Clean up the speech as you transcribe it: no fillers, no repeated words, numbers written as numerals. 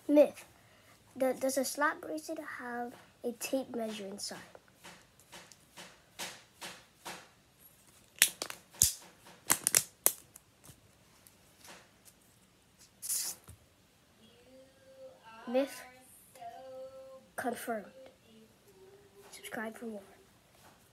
Myth. Does a slap bracelet have a tape measure inside? Myth. Confirmed. Subscribe for more.